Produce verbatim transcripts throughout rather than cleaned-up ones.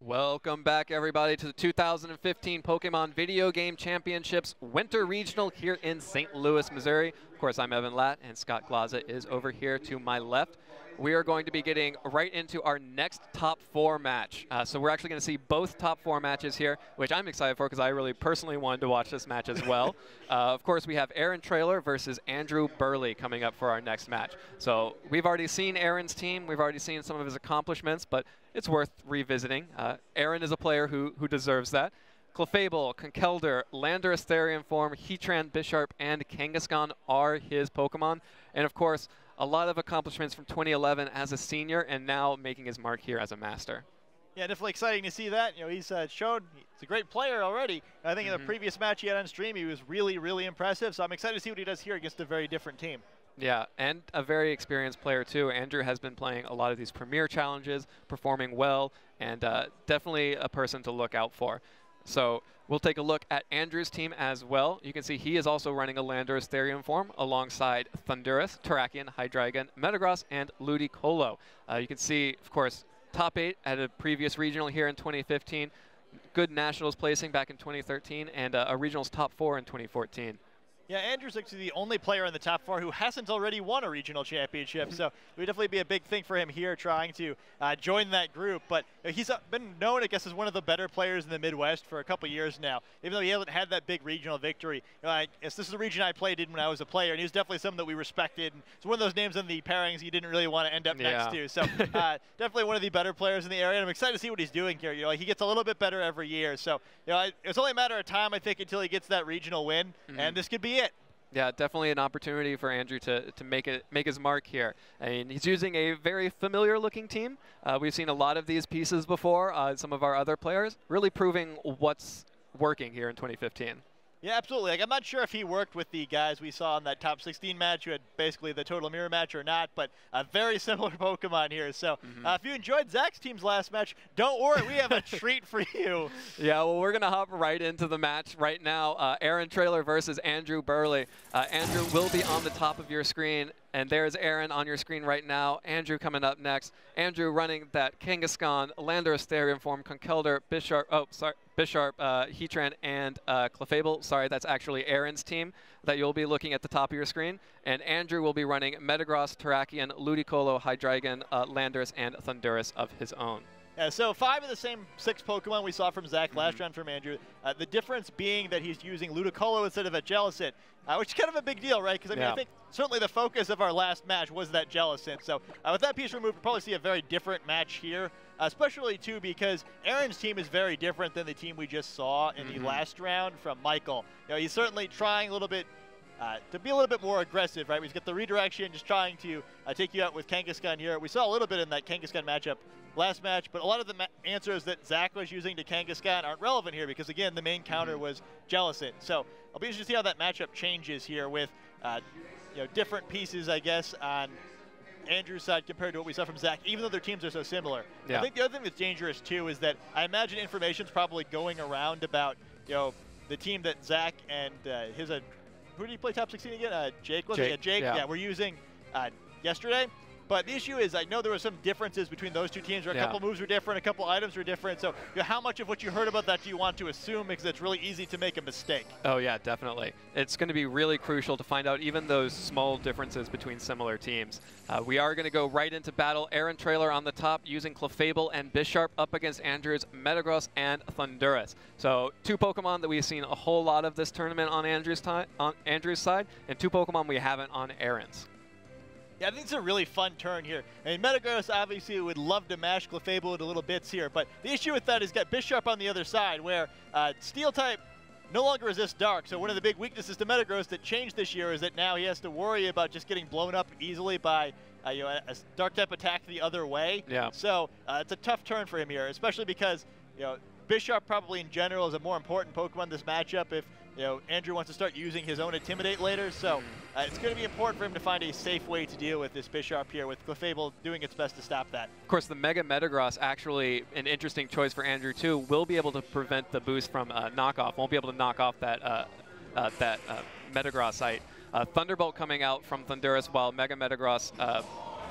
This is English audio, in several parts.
Welcome back, everybody, to the two thousand fifteen Pokemon Video Game Championships Winter Regional here in Saint Louis, Missouri. Of course, I'm Evan Latt, and Scott Glaza is over here to my left. We are going to be getting right into our next top four match. Uh, so we're actually going to see both top four matches here, which I'm excited for because I really personally wanted to watch this match as well. uh, of course, we have Aaron Traylor versus Andrew Burley coming up for our next match. So we've already seen Aaron's team. We've already seen some of his accomplishments, but it's worth revisiting. Uh, Aaron is a player who, who deserves that. Clefable, Conkeldurr, Landorus Therian Form, Heatran, Bisharp, and Kangaskhan are his Pokemon. And of course, a lot of accomplishments from twenty eleven as a senior and now making his mark here as a master. Yeah, definitely exciting to see that. You know, he's uh, shown he's a great player already. I think mm-hmm. in the previous match he had on stream, he was really, really impressive. So I'm excited to see what he does here against a very different team. Yeah, and a very experienced player too. Andrew has been playing a lot of these premier challenges, performing well, and uh, definitely a person to look out for. So we'll take a look at Andrew's team as well. You can see he is also running a Landorus Therian Form alongside Thundurus, Terrakion, Hydreigon, Metagross, and Ludicolo. Uh, you can see, of course, top eight at a previous regional here in twenty fifteen, good nationals placing back in twenty thirteen, and uh, a regionals top four in twenty fourteen. Yeah, Andrew's actually the only player in the top four who hasn't already won a regional championship, so it would definitely be a big thing for him here trying to uh, join that group. But you know, he's uh, been known, I guess, as one of the better players in the Midwest for a couple years now, even though he hasn't had that big regional victory. You know, I guess this is a region I played in when I was a player, and he was definitely someone that we respected. And it's one of those names in the pairings you didn't really want to end up yeah. next to. So uh, definitely one of the better players in the area, and I'm excited to see what he's doing here. You know, he gets a little bit better every year. So you know, I, it's only a matter of time, I think, until he gets that regional win, mm-hmm. and this could be it. Yeah, definitely an opportunity for Andrew to, to make it make his mark here. I mean, he's using a very familiar-looking team. Uh, we've seen a lot of these pieces before. Uh, some of our other players really proving what's working here in twenty fifteen. Yeah, absolutely. Like, I'm not sure if he worked with the guys we saw in that top sixteen match who had basically the total mirror match or not, but a very similar Pokemon here. So mm-hmm. uh, if you enjoyed Zach's team's last match, don't worry, we have a treat for you. Yeah, well, we're going to hop right into the match right now. Uh, Aaron Traylor versus Andrew Burley. Uh, Andrew will be on the top of your screen, and there's Aaron on your screen right now. Andrew coming up next. Andrew running that Kangaskhan, Landorus Therian Form, Conkeldurr, Bisharp, oh, sorry, Bisharp, uh, Heatran, and uh, Clefable. Sorry, that's actually Aaron's team that you'll be looking at the top of your screen. And Andrew will be running Metagross, Terrakion, Ludicolo, Hydreigon, uh, Landorus, and Thundurus of his own. Yeah, so five of the same six Pokemon we saw from Zach mm-hmm. last round from Andrew. Uh, the difference being that he's using Ludicolo instead of a Jellicent, uh, which is kind of a big deal, right? Because I mean, yeah. I think certainly the focus of our last match was that Jellicent. So uh, with that piece removed, we'll probably see a very different match here, uh, especially too because Aaron's team is very different than the team we just saw in mm-hmm. the last round from Michael. You know, he's certainly trying a little bit Uh, to be a little bit more aggressive, right? He's got the redirection, just trying to uh, take you out with Kangaskhan here. We saw a little bit in that Kangaskhan matchup last match, but a lot of the ma answers that Zach was using to Kangaskhan aren't relevant here because, again, the main counter was Jellicent. So I'll be interested to see how that matchup changes here with uh, you know, different pieces, I guess, on Andrew's side compared to what we saw from Zach, even though their teams are so similar. Yeah. I think the other thing that's dangerous, too, is that I imagine information's probably going around about, you know, the team that Zach and uh, his uh, who did he play top sixteen again? Uh, Jake was Jake, it? Yeah, Jake. Yeah, yeah we're using uh, yesterday. But the issue is, I know there were some differences between those two teams. Where a yeah. couple moves were different, a couple items were different. So, you know, how much of what you heard about that do you want to assume? Because it's really easy to make a mistake. Oh yeah, definitely. It's going to be really crucial to find out even those small differences between similar teams. Uh, we are going to go right into battle. Aaron Traylor on the top using Clefable and Bisharp up against Andrew's Metagross and Thundurus. So two Pokemon that we've seen a whole lot of this tournament on Andrew's, on Andrew's side, and two Pokemon we haven't on Aaron's. Yeah, I think it's a really fun turn here. I mean, Metagross obviously would love to mash Clefable into little bits here, but the issue with that is got Bisharp on the other side, where uh, Steel-type no longer resists Dark. So one of the big weaknesses to Metagross that changed this year is that now he has to worry about just getting blown up easily by uh, you know, a, a Dark-type attack the other way. Yeah. So uh, it's a tough turn for him here, especially because you know Bisharp probably in general is a more important Pokemon in this matchup if you know Andrew wants to start using his own Intimidate later. So uh, it's going to be important for him to find a safe way to deal with this Bisharp here, with Clefable doing its best to stop that. Of course, the Mega Metagross, actually an interesting choice for Andrew too, will be able to prevent the boost from uh, knockoff. Won't be able to knock off that uh, uh, that uh, Metagross site. Uh, Thunderbolt coming out from Thundurus, while Mega Metagross uh,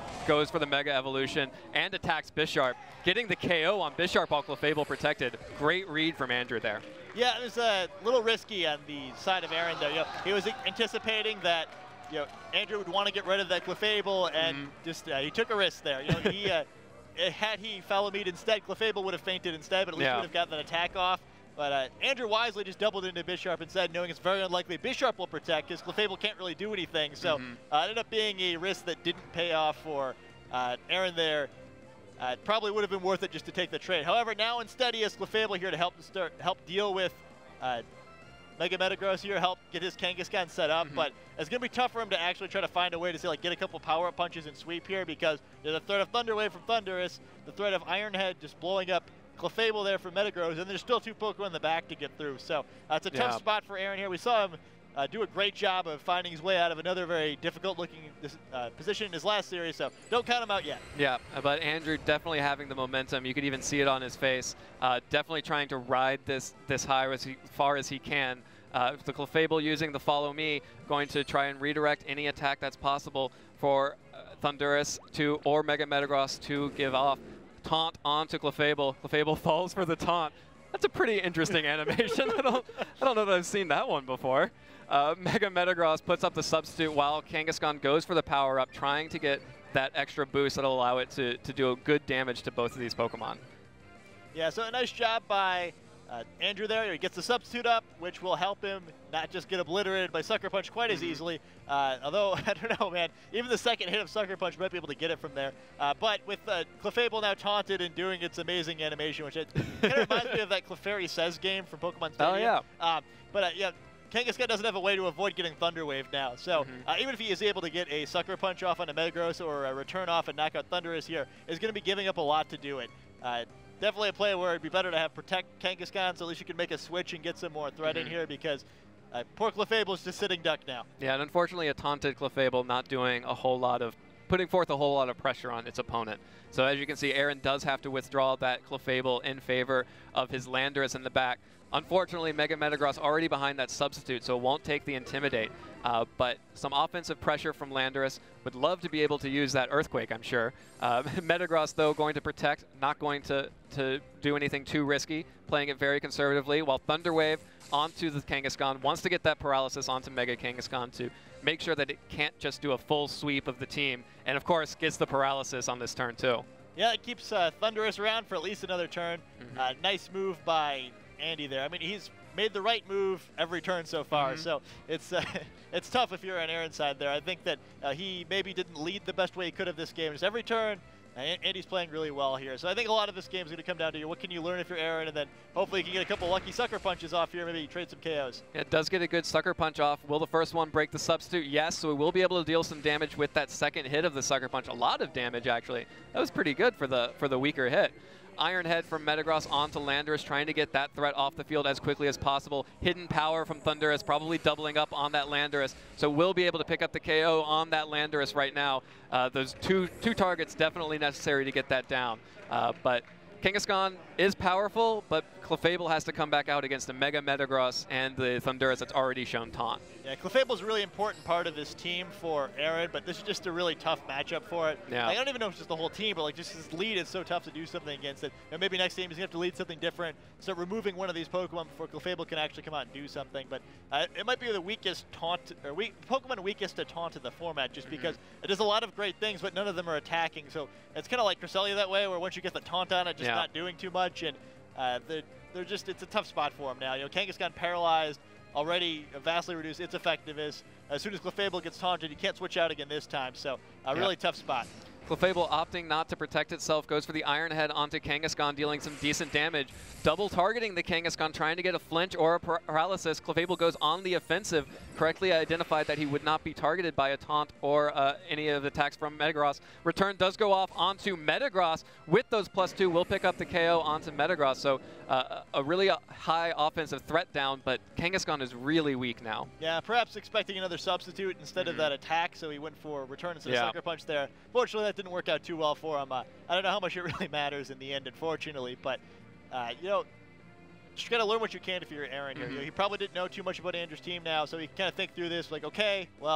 goes for the Mega Evolution and attacks Bisharp, getting the K O on Bisharp while Clefable protected. Great read from Andrew there. Yeah, it was a little risky on the side of Aaron there. You know, he was anticipating that you know Andrew would want to get rid of that Clefable, and mm-hmm. just uh, he took a risk there. You know, he uh, had he Fallow Meat instead, Clefable would have fainted instead, but at least yeah. would have gotten that attack off. But uh, Andrew wisely just doubled into Bisharp instead, knowing it's very unlikely Bisharp will protect because Clefable can't really do anything. So mm-hmm. uh, it ended up being a risk that didn't pay off for uh, Aaron there. Uh, it probably would have been worth it just to take the trade. However, now instead he has Clefable here to help start, help deal with uh, Mega Metagross here, help get his Kangaskhan set up. Mm-hmm. But it's going to be tough for him to actually try to find a way to say, like, get a couple power-up punches and sweep here because there's the threat of Thunder Wave from Thundurus, the threat of Iron Head just blowing up Clefable there for Metagross, and there's still two Pokemon in the back to get through. So uh, it's a tough yeah. spot for Aaron here. We saw him uh, do a great job of finding his way out of another very difficult-looking uh, position in his last series, so don't count him out yet. Yeah, but Andrew definitely having the momentum. You could even see it on his face. Uh, definitely trying to ride this, this high as he, far as he can. Uh, the Clefable using the Follow Me, going to try and redirect any attack that's possible for uh, Thundurus to, or Mega Metagross to give off. Taunt onto Clefable. Clefable falls for the taunt. That's a pretty interesting animation. I don't, I don't know that I've seen that one before. Uh, Mega Metagross puts up the substitute while Kangaskhan goes for the power up, trying to get that extra boost that'll allow it to, to do good damage to both of these Pokemon. Yeah, so a nice job by uh, Andrew there. He gets the substitute up, which will help him not just get obliterated by Sucker Punch quite as easily. Uh, although, I don't know, man, even the second hit of Sucker Punch might be able to get it from there. Uh, but with uh, Clefable now taunted and doing its amazing animation, which it kind of reminds me of that Clefairy Says game from Pokemon Stadium. Oh, yeah. Uh, but, uh, yeah, Kangaskhan doesn't have a way to avoid getting Thunder Wave now. So mm-hmm. uh, even if he is able to get a Sucker Punch off on a Metagross or a return off and knock out Thundurus here, is going to be giving up a lot to do it. Uh, definitely a play where it'd be better to have Protect Kangaskhan, so at least you can make a switch and get some more threat mm-hmm. in here because uh, poor Clefable's just sitting duck now. Yeah, and unfortunately a taunted Clefable not doing a whole lot of, putting forth a whole lot of pressure on its opponent. So as you can see, Aaron does have to withdraw that Clefable in favor of his Landorus in the back. Unfortunately, Mega Metagross already behind that substitute, so it won't take the Intimidate. Uh, but some offensive pressure from Landorus. Would love to be able to use that Earthquake, I'm sure. Uh, Metagross, though, going to protect, not going to, to do anything too risky, playing it very conservatively, while Thunder Wave onto the Kangaskhan, wants to get that Paralysis onto Mega Kangaskhan to make sure that it can't just do a full sweep of the team, and of course, gets the Paralysis on this turn, too. Yeah, it keeps uh, Thundurus around for at least another turn. Mm-hmm. uh, nice move by Andy there. I mean, he's made the right move every turn so far, mm-hmm. so it's uh, it's tough if you're on Aaron's side there. I think that uh, he maybe didn't lead the best way he could have this game. Just every turn, uh, Andy's playing really well here. So I think a lot of this game is going to come down to what can you learn if you're Aaron, and then hopefully you can get a couple lucky Sucker Punches off here, maybe trade some K Os. It does get a good Sucker Punch off. Will the first one break the substitute? Yes, so we will be able to deal some damage with that second hit of the Sucker Punch. A lot of damage, actually. That was pretty good for the, for the weaker hit. Iron Head from Metagross onto Landorus, trying to get that threat off the field as quickly as possible. Hidden Power from Thundurus, probably doubling up on that Landorus. So we'll be able to pick up the K O on that Landorus right now. Uh, those two, two targets definitely necessary to get that down. Uh, but Kangaskhan is powerful, but Clefable has to come back out against the Mega Metagross and the Thundurus that's already shown taunt. Yeah, Clefable's a really important part of this team for Aaron, but this is just a really tough matchup for it. Yeah. Like, I don't even know if it's just the whole team, but like just his lead is so tough to do something against it. And maybe next game he's going to have to lead something different, start removing one of these Pokemon before Clefable can actually come out and do something. But uh, it might be the weakest taunt, or weak, Pokemon weakest to taunt in the format, just mm-hmm. because it does a lot of great things, but none of them are attacking. So it's kind of like Cresselia that way, where once you get the taunt on it, just yeah. not doing too much. And uh, they're, they're just, it's a tough spot for him now. You know, Kangaskhan paralyzed, already vastly reduced its effectiveness. As soon as Clefable gets taunted, you can't switch out again this time. So a really yep. tough spot. Clefable opting not to protect itself, goes for the Iron Head onto Kangaskhan, dealing some decent damage. Double targeting the Kangaskhan, trying to get a flinch or a paralysis. Clefable goes on the offensive, correctly identified that he would not be targeted by a taunt or uh, any of the attacks from Metagross. Return does go off onto Metagross. With those plus two, will pick up the K O onto Metagross. So uh, a really high offensive threat down, but Kangaskhan is really weak now. Yeah, perhaps expecting another substitute instead mm-hmm. of that attack, so he went for return instead yeah. of Sucker Punch there. Fortunately, that didn't work out too well for him. Uh, I don't know how much it really matters in the end, unfortunately, but uh, you know, just gotta learn what you can if you're Aaron here. Mm-hmm. You know, he probably didn't know too much about Andrew's team now, so he can kind of think through this, like, okay, well,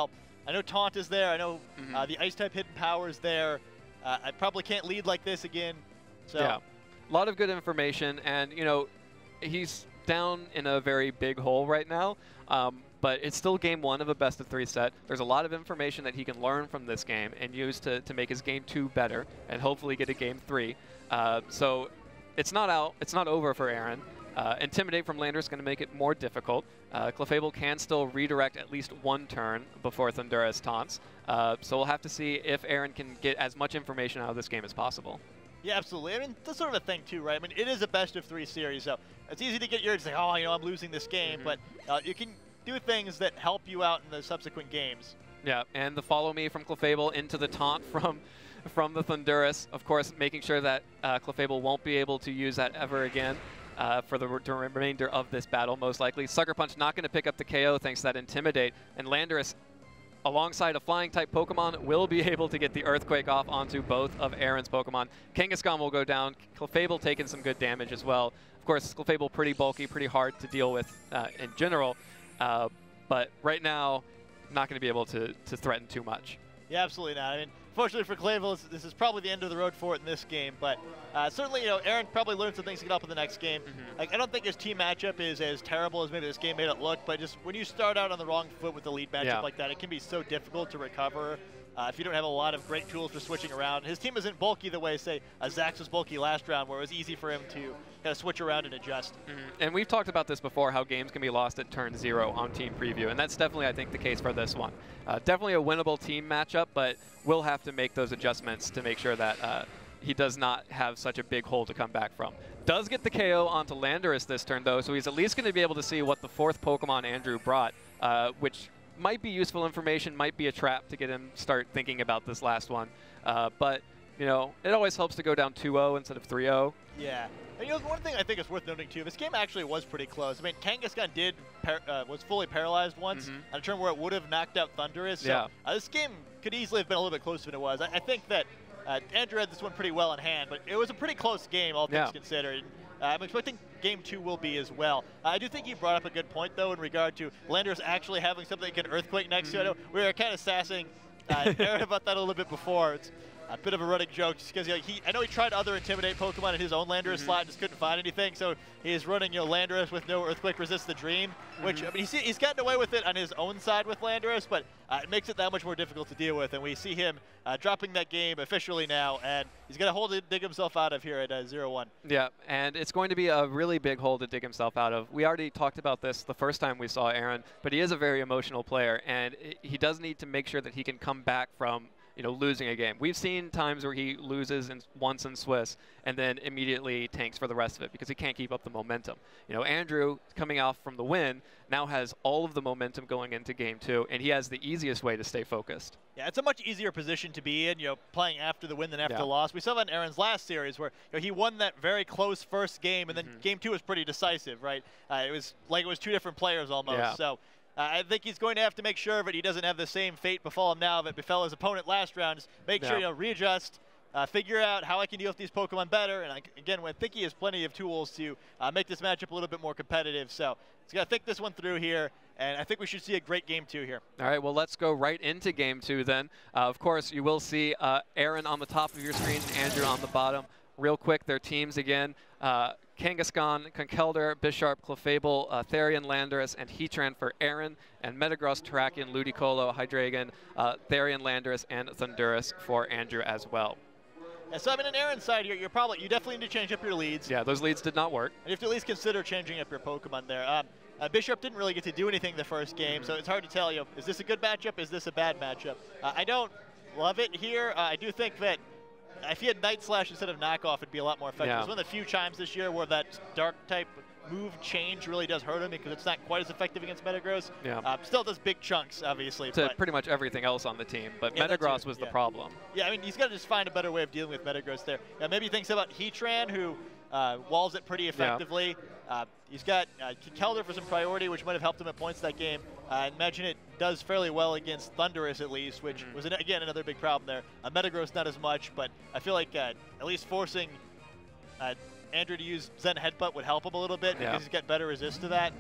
I know Taunt is there. I know mm-hmm. uh, the Ice-type hidden power is there. Uh, I probably can't lead like this again. So. Yeah, a lot of good information, and you know, he's down in a very big hole right now. Um, but it's still game one of a best of three set. There's a lot of information that he can learn from this game and use to, to make his game two better and hopefully get a game three. Uh, so it's not out, it's not over for Aaron. Uh, Intimidate from Lander is going to make it more difficult. Uh, Clefable can still redirect at least one turn before Thundurus taunts. Uh, so we'll have to see if Aaron can get as much information out of this game as possible. Yeah, absolutely. I mean, that's sort of a thing too, right? I mean, it is a best of three series, so it's easy to get your to say, oh, you know, I'm losing this game, mm-hmm. but uh, you can do things that help you out in the subsequent games. Yeah, and the follow me from Clefable into the taunt from from the Thundurus, of course, making sure that uh, Clefable won't be able to use that ever again. Uh, for the re remainder of this battle, most likely. Sucker Punch not going to pick up the K O thanks to that Intimidate, and Landorus, alongside a Flying-type Pokemon, will be able to get the Earthquake off onto both of Aaron's Pokemon. Kangaskhan will go down. Clefable taking some good damage as well. Of course, Clefable pretty bulky, pretty hard to deal with uh, in general, uh, but right now, not going to be able to, to threaten too much. Yeah, absolutely not. I mean, fortunately for Clefable, this is probably the end of the road for it in this game, but uh, certainly, you know, Aaron probably learned some things to get up in the next game. Mm-hmm. Like, I don't think his team matchup is as terrible as maybe this game made it look, but just when you start out on the wrong foot with the lead matchup yeah. like that, it can be so difficult to recover uh, if you don't have a lot of great tools for switching around. His team isn't bulky the way, say, uh, Zach's was bulky last round, where it was easy for him to kind of switch around and adjust. Mm-hmm. And we've talked about this before, how games can be lost at turn zero on Team Preview, and that's definitely, I think, the case for this one. Uh, definitely a winnable team matchup, but we'll have to make those adjustments to make sure that uh, he does not have such a big hole to come back from. Does get the K O onto Landorus this turn, though, so he's at least going to be able to see what the fourth Pokemon Andrew brought, uh, which might be useful information, might be a trap to get him start thinking about this last one. Uh, but, you know, it always helps to go down two oh instead of three oh. Yeah. And, you know, one thing I think is worth noting, too, this game actually was pretty close. I mean, Kangaskhan did, par uh, was fully paralyzed once mm-hmm. on a turn where it would have knocked out Thundurus. So yeah. uh, this game could easily have been a little bit closer than it was. I, I think that uh, Andrew had this one pretty well in hand, but it was a pretty close game, all things yeah. considered. Uh, I'm expecting game two will be as well. Uh, I do think you brought up a good point, though, in regard to Landorus actually having something that can Earthquake next mm-hmm. to it. I know we were kind of sassing uh, Aaron about that a little bit before. It's a bit of a running joke just because you know, he, I know he tried other Intimidate Pokemon in his own Landorus mm-hmm. slot and just couldn't find anything, so he's running you know, Landorus with no Earthquake Resist the Dream, mm-hmm. which, I mean, he's, he's gotten away with it on his own side with Landorus, but uh, it makes it that much more difficult to deal with, and we see him uh, dropping that game officially now, and he's going to hold it, dig himself out of here at uh, zero one. Yeah, and it's going to be a really big hole to dig himself out of. We already talked about this the first time we saw Aaron, but he is a very emotional player, and he does need to make sure that he can come back from you know, losing a game. We've seen times where he loses in, once in Swiss and then immediately tanks for the rest of it because he can't keep up the momentum. You know, Andrew, coming off from the win, now has all of the momentum going into game two, and he has the easiest way to stay focused. Yeah, it's a much easier position to be in, you know, playing after the win than after yeah. the loss. We saw that in Aaron's last series where you know, he won that very close first game, and then mm-hmm. game two was pretty decisive, right? Uh, it was like it was two different players almost. Yeah. So. Uh, I think he's going to have to make sure that he doesn't have the same fate befall him now that befell his opponent last round. Just make yeah. sure, you know, readjust, uh, figure out how I can deal with these Pokemon better. And I, again, I think he has plenty of tools to uh, make this matchup a little bit more competitive. So he's got to think this one through here. And I think we should see a great game two here. All right, well, let's go right into game two then. Uh, of course, you will see uh, Aaron on the top of your screen, Andrew on the bottom. Real quick, their teams again. Uh, Kangaskhan, Conkeldurr, Bisharp, Clefable, uh, Therian, Landorus, and Heatran for Aaron, and Metagross, Terrakion, Ludicolo, Hydreigon, uh, Therian, Landorus, and Thundurus for Andrew as well. Yeah, so I mean, on Aaron's side here, you're probably you definitely need to change up your leads. Yeah, those leads did not work. And you have to at least consider changing up your Pokemon there. Um, uh, Bisharp didn't really get to do anything the first game, so it's hard to tell. You know, is this a good matchup? Is this a bad matchup? Uh, I don't love it here. Uh, I do think that if he had Night Slash instead of Knockoff, it'd be a lot more effective. Yeah. It's one of the few times this year where that Dark type move change really does hurt him because it's not quite as effective against Metagross. Yeah. Uh, still does big chunks, obviously. To but pretty much everything else on the team, but yeah, Metagross was yeah. the problem. Yeah, I mean, he's got to just find a better way of dealing with Metagross there. Yeah, maybe he thinks about Heatran, who uh, walls it pretty effectively. Yeah. Uh, he's got uh, Conkeldurr for some priority, which might have helped him at points that game. Uh, I imagine it does fairly well against Thundurus at least, which mm-hmm. was, an, again, another big problem there. Uh, Metagross not as much, but I feel like uh, at least forcing uh, Andrew to use Zen Headbutt would help him a little bit yeah. because he's got better resist to that.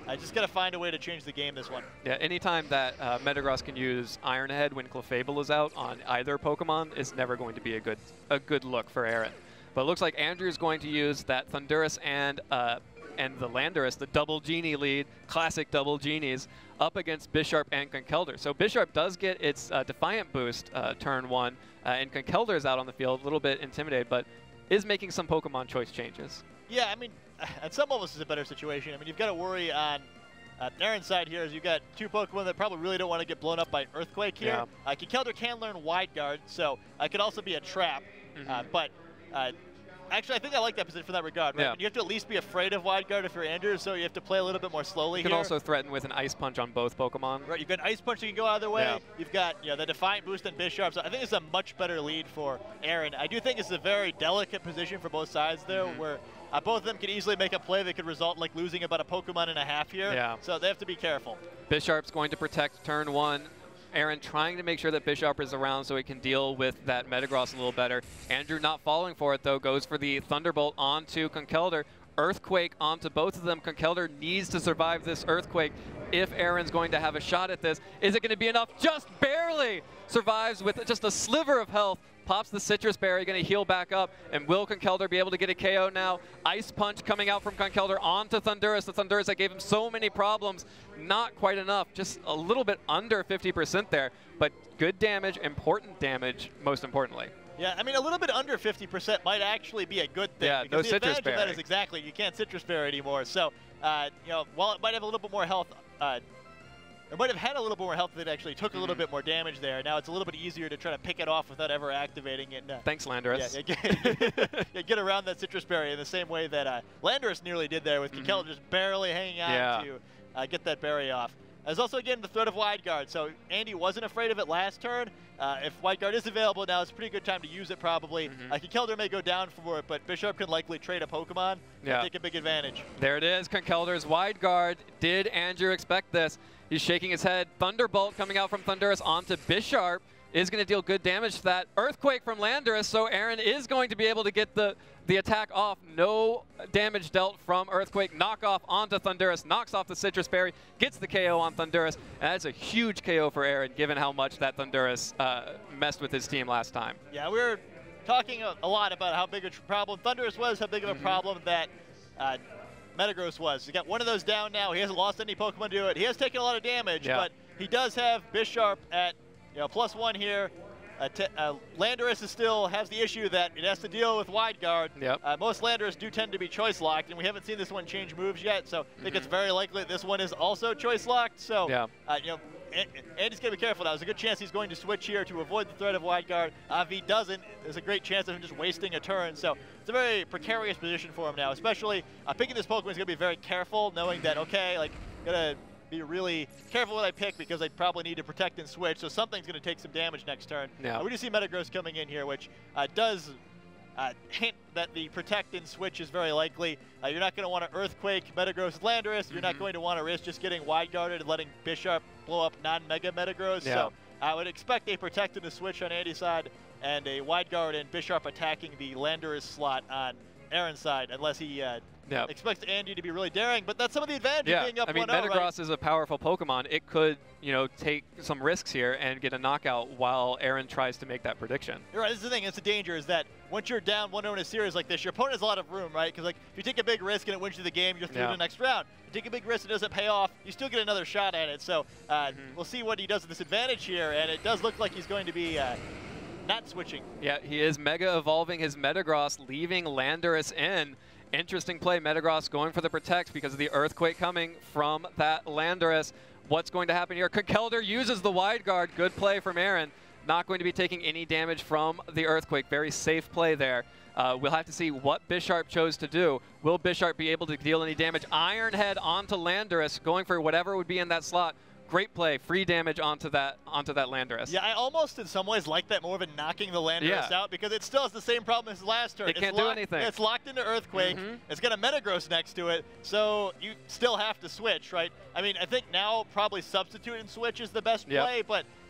I just got to find a way to change the game this one. Yeah, anytime that uh, Metagross can use Iron Head when Clefable is out on either Pokemon is never going to be a good a good look for Aaron. But it looks like Andrew's going to use that Thundurus and uh, and the Landorus, the double Genie lead, classic double Genies, up against Bisharp and Conkeldurr. So Bisharp does get its uh, Defiant boost uh, turn one, uh, and Conkeldurr is out on the field, a little bit intimidated, but is making some Pokemon choice changes. Yeah, I mean, at some levels it's a better situation. I mean, you've got to worry on uh, Aaron's side here is you've got two Pokemon that probably really don't want to get blown up by Earthquake here. Yeah. Uh, Conkeldurr can learn Wide Guard, so uh, it could also be a trap, Mm-hmm. uh, but uh, actually, I think I like that position for that regard. Right? Yeah. I mean, you have to at least be afraid of Wide Guard if you're Andrew, so you have to play a little bit more slowly You can here. also threaten with an Ice Punch on both Pokemon. Right, you've got Ice Punch, you can go either way. Yeah. You've got you know, the Defiant boost and Bisharp. So I think it's a much better lead for Aaron. I do think it's a very delicate position for both sides, though, Mm-hmm. where uh, both of them could easily make a play that could result in like losing about a Pokemon and a half here. Yeah. So they have to be careful. Bisharp's going to protect turn one. Aaron trying to make sure that Bisharp is around so he can deal with that Metagross a little better. Andrew not falling for it, though, goes for the Thunderbolt onto Conkeldurr. Earthquake onto both of them. Conkeldurr needs to survive this Earthquake if Aaron's going to have a shot at this. Is it going to be enough? Just barely survives with just a sliver of health. Pops the Citrus Berry, going to heal back up. And will Conkeldurr be able to get a K O now? Ice Punch coming out from Conkeldurr onto Thundurus. The Thundurus that gave him so many problems. Not quite enough. Just a little bit under fifty percent there. But good damage, important damage, most importantly. Yeah, I mean, a little bit under fifty percent might actually be a good thing. Yeah, because no the Citrus advantage of that Berry. is exactly you can't Citrus Berry anymore. So, uh, you know, while it might have a little bit more health, uh, it might have had a little bit more health that actually took a little Mhm. bit more damage there. Now it's a little bit easier to try to pick it off without ever activating it. And, uh, Thanks, Landorus. Yeah, yeah, get, yeah, get around that Citrus Berry in the same way that uh, Landorus nearly did there with Mhm. Conkeldurr just barely hanging on Yeah. to uh, get that berry off. There's also, again, the threat of Wide Guard. So Andy wasn't afraid of it last turn. Uh, if Wide Guard is available now, it's a pretty good time to use it probably. Mhm. Uh, Conkeldurr may go down for it, but Bisharp can likely trade a Pokemon Yeah. and take a big advantage. There it is, Conkeldurr's Wide Guard. Did Andrew expect this? He's shaking his head. Thunderbolt coming out from Thundurus onto Bisharp is going to deal good damage to that. Earthquake from Landorus, so Aaron is going to be able to get the, the attack off. No damage dealt from Earthquake. Knockoff onto Thundurus, knocks off the Citrus Berry, gets the K O on Thundurus, and that's a huge K O for Aaron, given how much that Thundurus uh, messed with his team last time. Yeah, we were talking a, a lot about how big a tr problem Thundurus was, how big of a Mhm. problem that uh, Metagross was. He got one of those down now. He hasn't lost any Pokemon to it. He has taken a lot of damage, Yeah. but he does have Bisharp at you know plus one here. Uh, t uh, Landorus is still has the issue that it has to deal with Wide Guard. Yep. Uh, most Landorus do tend to be choice locked, and we haven't seen this one change moves yet, so I think Mhm. it's very likely that this one is also choice locked. So, Yeah. uh, you know, A- Andy's going to be careful now. There's a good chance he's going to switch here to avoid the threat of Wide Guard. Uh, if he doesn't, there's a great chance of him just wasting a turn. So it's a very precarious position for him now, especially uh, picking this Pokemon is going to be very careful, knowing that, okay, like, going to be really careful what I pick because I probably need to protect and switch, so something's going to take some damage next turn. Yeah. Uh, we do see Metagross coming in here, which uh, does uh, hint that the protect and switch is very likely. Uh, you're not going to want to Earthquake Metagross with Landorus. You're not Mhm. going to want to risk just getting Wide Guarded and letting Bisharp blow up non-Mega Metagross. Yeah. So I would expect a protect and a switch on Andy's side and a Wide Guard and Bisharp attacking the Landorus slot on Aaron's side, unless he uh, Yeah. expects Andy to be really daring. But that's some of the advantage Yeah, of being up I mean, one oh, right? Metagross is a powerful Pokemon. It could, you know, take some risks here and get a knockout while Aaron tries to make that prediction. You're right. This is the thing. It's the danger is that once you're down one oh in a series like this, your opponent has a lot of room, right? Because like if you take a big risk and it wins you the game, you're through Yeah. to the next round. You take a big risk and it doesn't pay off, you still get another shot at it. So uh, Mhm. we'll see what he does with this advantage here, and it does look like he's going to be uh, not switching. Yeah, he is Mega Evolving his Metagross, leaving Landorus in. Interesting play, Metagross going for the Protect because of the Earthquake coming from that Landorus. What's going to happen here? Conkeldurr uses the Wide Guard. Good play from Aaron. Not going to be taking any damage from the Earthquake. Very safe play there. Uh, we'll have to see what Bisharp chose to do. Will Bisharp be able to deal any damage? Iron Head onto Landorus, going for whatever would be in that slot. Great play, free damage onto that onto that Landorus. Yeah, I almost in some ways like that more than knocking the Landorus Yeah. out because it still has the same problem as last turn. It It's can't do locked- anything. It's locked into Earthquake. Mhm. It's got a Metagross next to it, so you still have to switch, right? I mean, I think now probably substitute and switch is the best Yep. play, but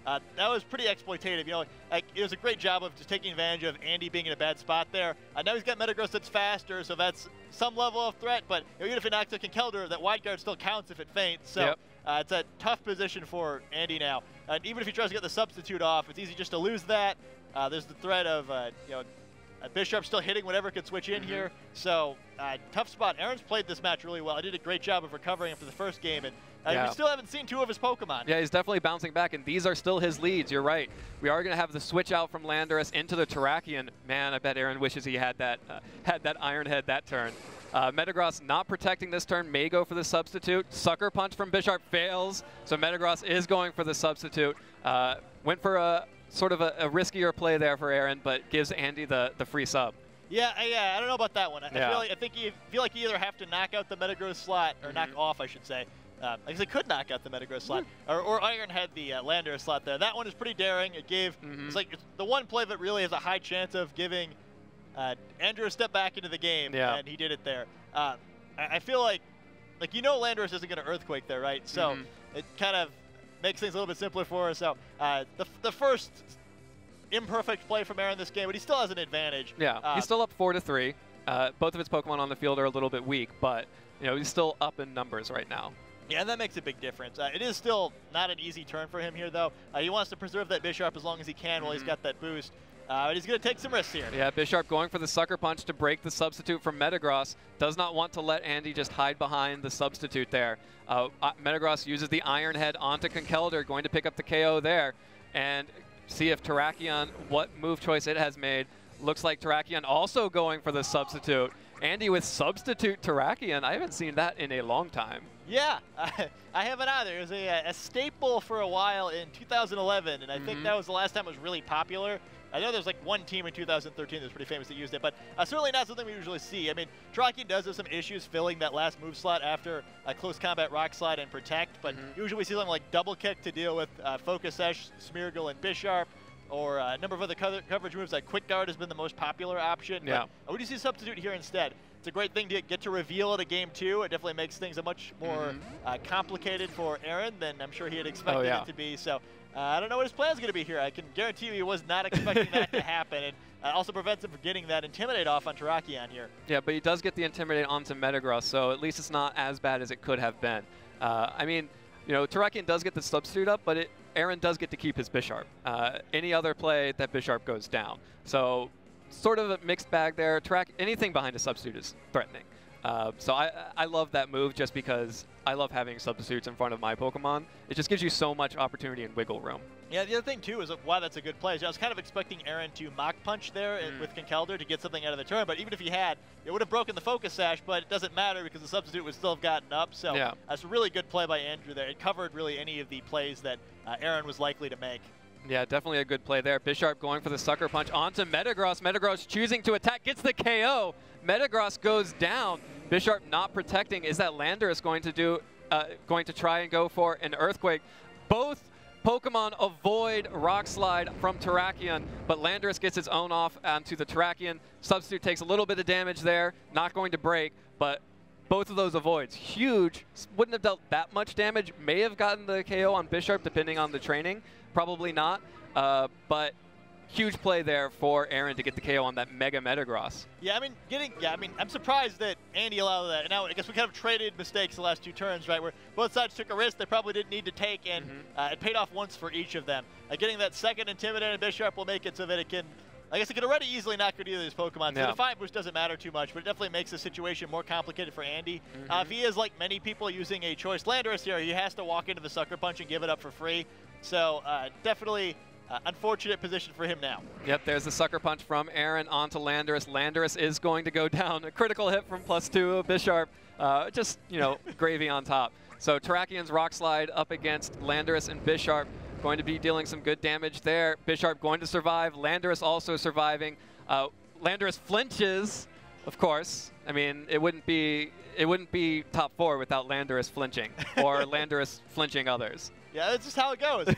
Uh, that was pretty exploitative. You know, like, it was a great job of just taking advantage of Andy being in a bad spot there. Uh, now he's got Metagross that's faster, so that's some level of threat. But you know, even if it knocks a Conkeldurr, that wide guard still counts if it faints. So yep. uh, it's a tough position for Andy now. And even if he tries to get the substitute off, it's easy just to lose that. Uh, there's the threat of uh, you know. Uh, Bisharp still hitting whatever could switch in mm-hmm. here. So, uh, tough spot. Aaron's played this match really well. I did a great job of recovering after the first game, and uh, yeah. we still haven't seen two of his Pokemon. Yeah, he's definitely bouncing back, and these are still his leads. You're right. We are going to have the switch out from Landorus into the Terrakion. Man, I bet Aaron wishes he had that uh, had that Iron Head that turn. Uh, Metagross not protecting this turn, may go for the substitute. Sucker Punch from Bisharp fails, so Metagross is going for the substitute. Uh, went for a sort of a, a riskier play there for Aaron, but gives Andy the, the free sub. Yeah, yeah, I don't know about that one. I, yeah. feel, like, I think you feel like you either have to knock out the Metagross slot, or mm-hmm. knock off, I should say. Uh, I guess they could knock out the Metagross slot, mm-hmm. or, or Iron had the uh, Landorus slot there. That one is pretty daring. It gave, mm-hmm. it's like it's the one play that really has a high chance of giving uh, Andrew a step back into the game, yeah. and he did it there. Uh, I, I feel like, like you know Landorus isn't going to Earthquake there, right? So mm-hmm. it kind of makes things a little bit simpler for us. So uh, the, the first imperfect play from Aaron this game, but he still has an advantage. Yeah, uh, he's still up four to three. Uh, both of his Pokemon on the field are a little bit weak, but you know he's still up in numbers right now. Yeah, and that makes a big difference. Uh, it is still not an easy turn for him here, though. Uh, he wants to preserve that Bisharp as long as he can mm-hmm. while he's got that boost. Uh, but he's going to take some risks here. Yeah, Bisharp going for the Sucker Punch to break the substitute from Metagross. Does not want to let Andy just hide behind the substitute there. Uh, uh, Metagross uses the Iron Head onto Conkeldurr, going to pick up the K O there. And see if Terrakion, what move choice it has made. Looks like Terrakion also going for the substitute. Andy with substitute Terrakion. I haven't seen that in a long time. Yeah, I, I haven't either. It was a, a staple for a while in two thousand eleven, and I mm-hmm. think that was the last time it was really popular. I know there's like one team in two thousand thirteen that's pretty famous that used it, but uh, certainly not something we usually see. I mean, Terrakion does have some issues filling that last move slot after a close combat Rock Slide and Protect, but mm-hmm. usually we see something like Double Kick to deal with uh, Focus Sash, Smeargle, and Bisharp, or uh, a number of other co coverage moves like Quick Guard has been the most popular option. Yeah. But, uh, we do see Substitute here instead. It's a great thing to get to reveal at a game two. It definitely makes things a much more mm-hmm. uh, complicated for Aaron than I'm sure he had expected oh, yeah. it to be. So uh, I don't know what his plan is going to be here. I can guarantee you he was not expecting that to happen. And uh, also prevents him from getting that Intimidate off on Terrakion here. Yeah, but he does get the Intimidate onto Metagross, so at least it's not as bad as it could have been. Uh, I mean, you know, Terrakion does get the substitute up, but it, Aaron does get to keep his Bisharp. Uh, any other play, that Bisharp goes down. So sort of a mixed bag there. Track anything behind a substitute is threatening. Uh, so I, I love that move just because I love having substitutes in front of my Pokemon. It just gives you so much opportunity and wiggle room. Yeah, the other thing, too, is why that's a good play. Is I was kind of expecting Aaron to Mach Punch there mm. with Conkeldurr to get something out of the turn, but even if he had, it would have broken the Focus Sash, but it doesn't matter because the substitute would still have gotten up. So yeah. that's a really good play by Andrew there. It covered really any of the plays that uh, Aaron was likely to make. Yeah, definitely a good play there. Bisharp going for the Sucker Punch onto Metagross. Metagross choosing to attack, gets the K O. Metagross goes down. Bisharp not protecting. Is that Landorus going to do, uh, going to try and go for an Earthquake? Both Pokemon avoid Rock Slide from Terrakion, but Landorus gets his own off onto the Terrakion. Substitute takes a little bit of damage there, not going to break, but both of those avoids. Huge. Wouldn't have dealt that much damage. May have gotten the K O on Bisharp depending on the training. Probably not, uh, but huge play there for Aaron to get the K O on that Mega Metagross. Yeah, I mean, getting, yeah, I mean, I'm surprised that Andy allowed that. And now I guess we kind of traded mistakes the last two turns, right, where both sides took a risk they probably didn't need to take, and mm-hmm. uh, it paid off once for each of them. Uh, getting that second Intimidated Bisharp will make it so that it can, I guess it could already easily knock out either of these Pokemon. So yeah. the Defiant Boost doesn't matter too much, but it definitely makes the situation more complicated for Andy. Mm-hmm. uh, if he is like many people using a Choice Landorus here, he has to walk into the Sucker Punch and give it up for free. So uh, definitely uh, unfortunate position for him now. Yep, there's the Sucker Punch from Aaron onto Landorus. Landorus is going to go down. A critical hit from plus two. Bisharp, uh, just, you know, gravy on top. So Terrakion's Rock Slide up against Landorus and Bisharp. Going to be dealing some good damage there. Bisharp going to survive. Landorus also surviving. Uh, Landorus flinches, of course. I mean, it wouldn't be it wouldn't be top four without Landorus flinching or Landorus flinching others. Yeah, that's just how it goes.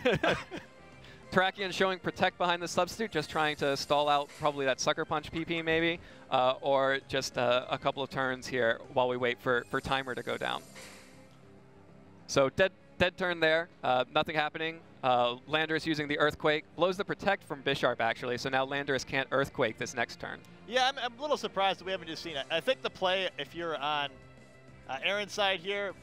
Terrakion showing Protect behind the substitute, just trying to stall out probably that Sucker Punch P P maybe, uh, or just uh, a couple of turns here while we wait for, for timer to go down. So dead dead turn there, uh, nothing happening. Uh, Landorus using the Earthquake, blows the Protect from Bisharp actually, so now Landorus can't Earthquake this next turn. Yeah, I'm, I'm a little surprised that we haven't just seen it. I think the play, if you're on uh, Aaron's side here,